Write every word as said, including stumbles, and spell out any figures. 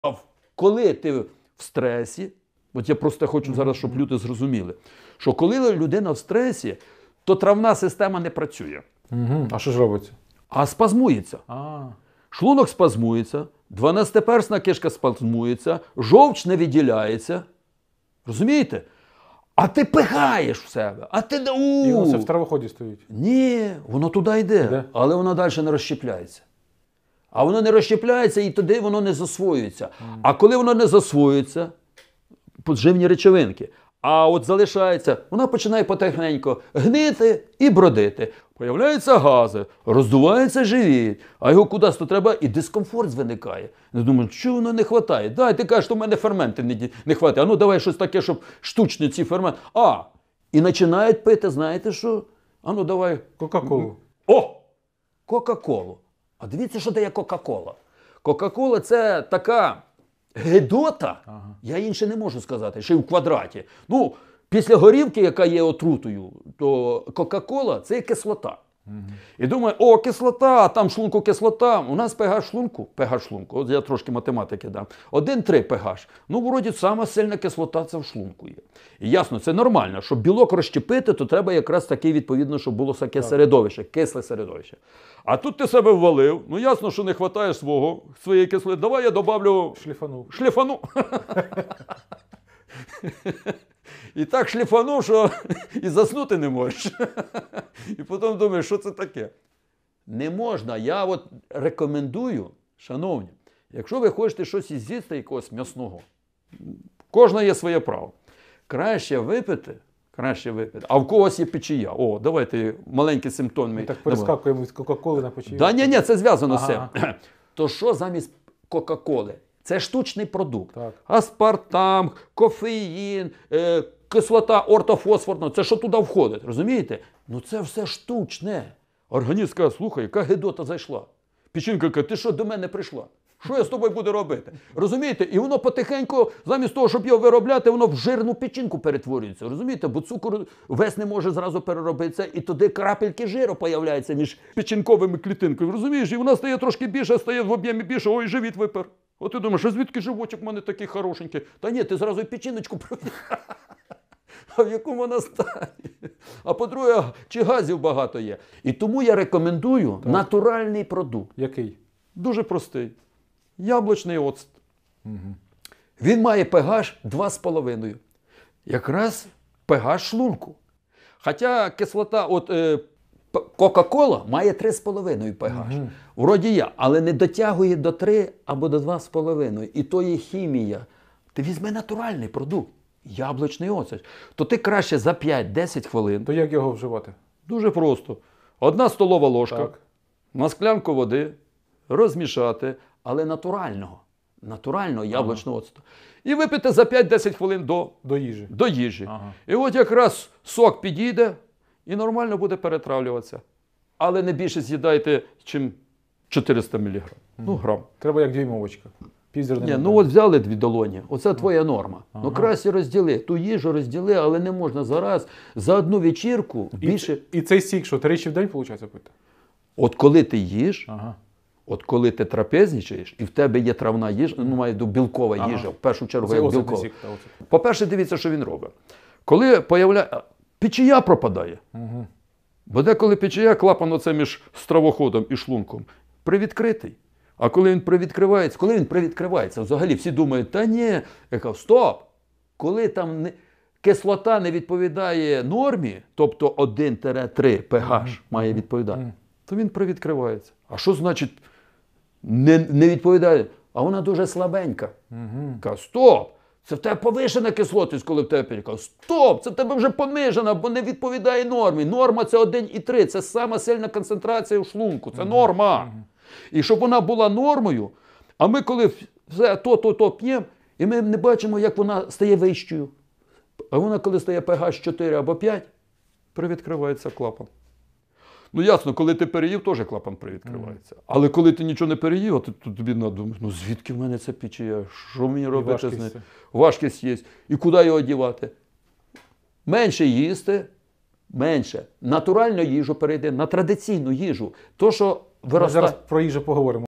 Коли ти в стресі, от я просто хочу зараз, щоб люди зрозуміли, що коли людина в стресі, то травна система не працює. Угу. А що ж робиться? А спазмується. А. Шлунок спазмується, дванадцятиперсна кишка спазмується, жовч не виділяється. Розумієте? А ти пихаєш в себе. А ти... У-у-у. І воно все в травоході стоїть. Ні, воно туди йде, Де? але воно далі не розщепляється. А воно не розщепляється і туди воно не засвоюється. Mm. А коли воно не засвоюється, поживні речовинки, а от залишається, вона починає потихеньку гнити і бродити. Появляються гази, роздувається живіт, а його кудись то треба і дискомфорт виникає. Я думаю, що воно не вистачає? Дай, ти кажеш, що в мене ферменти не, не вистачає. А ну давай щось таке, щоб штучні ці ферменти. А, і починають пити, знаєте що? А ну давай. Кока-колу. О! Кока-колу. А дивіться, що дає Кока-кола. Кока-кола – це така гидота, ага. Я інше не можу сказати, ще й в квадраті. Ну, після горівки, яка є отрутою, то Кока-кола – це є кислота. Угу. І думаю, о, кислота, там шлунку кислота. У нас pH шлунку, pH шлунку, от я трошки математики дам, один цілих три pH. Ну, вроді, сама сильна кислота це в шлунку є. І ясно, це нормально. Щоб білок розщепити, то треба якраз таке, відповідно, щоб було таке середовище, кисле середовище. А тут ти себе ввалив, ну ясно, що не вистачає свого, своєї кислоти. Давай я добавлю... Шліфану. Шліфану. І так шліфанув, що і заснути не можеш. І потім думаєш, що це таке? Не можна. Я от рекомендую, шановні, якщо ви хочете щось з'їсти, якогось м'ясного, кожна є своє право. Краще випити, краще випити. А в когось є печія. О, давайте маленькі симптоми. Ми так перескакуємо від Кока-коли на печію. Да, ні, ні, це зв'язано з ага. цим. То що замість Кока-коли? Це штучний продукт. Так. Аспартам, кофеїн, е, кислота ортофосфорна. Це що туди входить, розумієте? Ну це все штучне. Організм каже, слухай, яка гидота зайшла. Печінка каже, ти що до мене прийшла? Що я з тобою буду робити? Розумієте? І воно потихеньку, замість того, щоб його виробляти, воно в жирну печінку перетворюється. Розумієте? Бо цукор весь не може зразу переробитися, і туди крапельки жиру появляються між печінковими клітинками. Розумієш? І вона стає трошки більше, стає в об'ємі більше, ой, живіт випер. От ти думаєш, а звідки животик в мене такий хорошенький? Та ні, ти зразу і печіночку провів. А в якому вона стані? А по-друге, чи газів багато є? І тому я рекомендую так. натуральний продукт. Який? Дуже простий. Яблучний оцет. Угу. Він має pH два з половиною. Якраз pH шлунку. Хоча кислота, от е, Кока-кола має три з половиною pH. Угу. Вроді я, але не дотягує до три або до два з половиною. І то є хімія. Ти візьми натуральний продукт. Яблучний оцет. То ти краще за п'ять-десять хвилин. То як його вживати? Дуже просто. Одна столова ложка так. на склянку води розмішати, але натурального. Натурального яблучного ага. оцету. І випити за п'ять-десять хвилин до, до їжі. До їжі. Ага. І от якраз сок підійде і нормально буде перетравлюватися. Але не більше з'їдайте, чим чотириста міліграм. Ага. Ну, грам. Треба як дюймовочка. Ні, ну от взяли дві долоні, оце твоя норма. Ага. Ну краще розділи, ту їжу розділи, але не можна зараз за одну вечірку більше... І, і цей сік, що тричі в день, виходить, пити? От коли ти їш, ага. от коли ти трапезничаєш, і в тебе є травна їжа, ну має до білкова ага. їжа, в першу чергу як білкова. По-перше, дивіться, що він робить. Коли появляє... Печія пропадає. Ага. Бо деколи печія, клапан оце між стравоходом і шлунком, привідкритий. А коли він привідкривається, коли він привідкривається, взагалі всі думають, та ні, я кажу, стоп, коли там не, кислота не відповідає нормі, тобто один-три pH має відповідати, то він привідкривається. А що значить не, не відповідає? А вона дуже слабенька. Кажу, стоп, це в тебе повишена кислотність, коли в тебе п'ять. Кажу, стоп, це в тебе вже понижена, бо не відповідає нормі. Норма це один-три, це сама сильна концентрація в шлунку, це норма. І щоб вона була нормою, а ми коли все то-то-то п'ємо, і ми не бачимо, як вона стає вищою. А вона коли стає pH чотири або п'ять, привідкривається клапан. Ну ясно, коли ти переїв, теж клапан привідкривається. Але коли ти нічого не переїв, то тобі надумаєш, ну звідки в мене ця печія, що мені робити з нею? Важкість є. І куди його одівати? Менше їсти, менше. Натуральну їжу перейди, на традиційну їжу. То, що Ми зараз про їжу поговоримо.